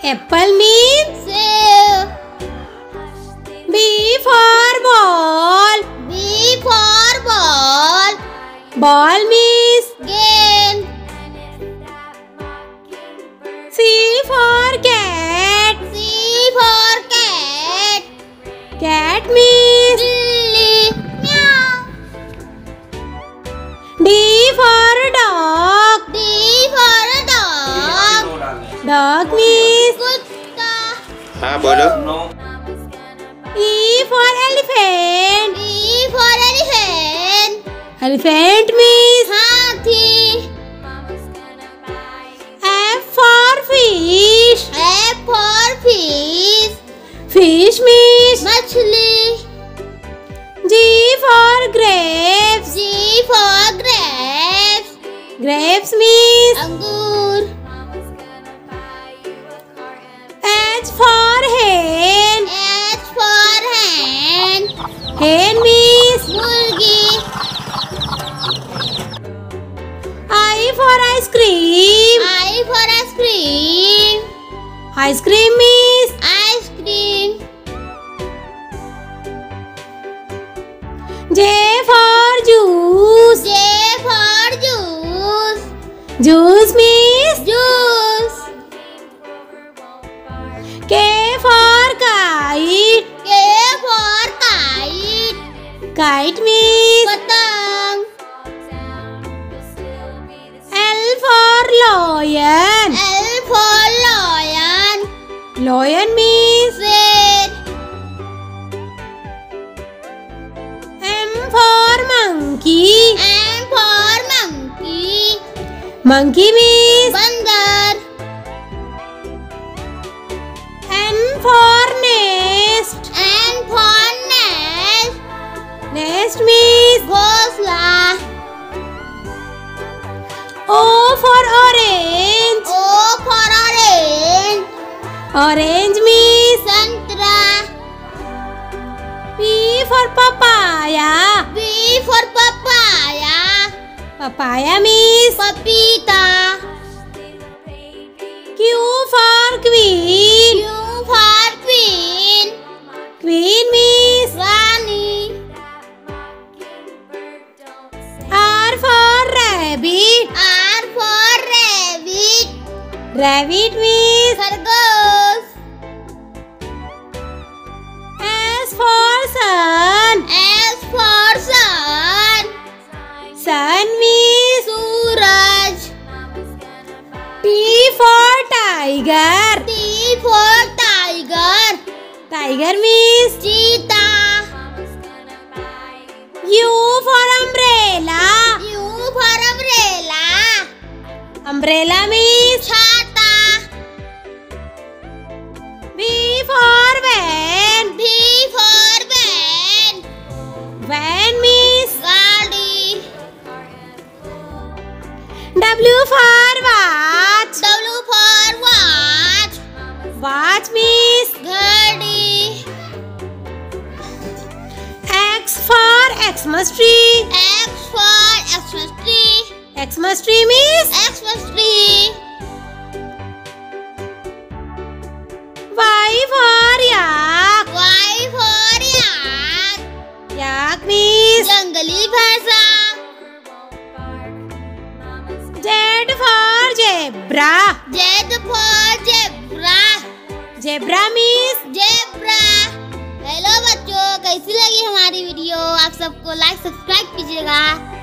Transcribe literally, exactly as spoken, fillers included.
Apple means Save. B for ball. B for ball. Ball means Gain. C for cat. C for cat. Cat means Billy. Meow. D for dog. D for dog. Dog means Kutta. हाँ बोलो। E for elephant. E for elephant. Elephant means Hathi. F for fish. F for fish. Fish means Machli. G for grapes. G for grapes. Grapes means Angur. H for hen. H for hen. Hen means Murgi. I for ice cream. I for ice cream. Ice cream means Ice cream. J for juice. J for juice. Juice means Juice. K for kite. K for kite. Kite means Patang. L for lion. L for lion. Lion means Red. M for monkey. M for monkey. Monkey means Bandar. N for nest. N for nest. Nest means Ghosla. O for orange. O for orange. Orange means Santra. P for papaya. P for papaya. Papaya means Papita. Q for queen. Q for queen. Queen means Rani. R for rabbit. R for rabbit. Rabbit means Khargosh. S for sun. S for sun. Sun means Suraj. T for tiger. T for tiger. Tiger means Cheetah. U for umbrella. U for umbrella. Umbrella means Chhata. V for van. V for van. Van means Gadi. W for watch. W for watch. Watch means Ghadi. X for Xmas tree. X for Xmas tree. Xmas tree means Xmas tree. Y for yak. Y for yak. Yak means जंगली भैंसा. Z for zebra. Z for zebra. Zebra means zebra. Hello बच्चों, कैसी लगी हमारी video? आप सबको like subscribe कीजिएगा.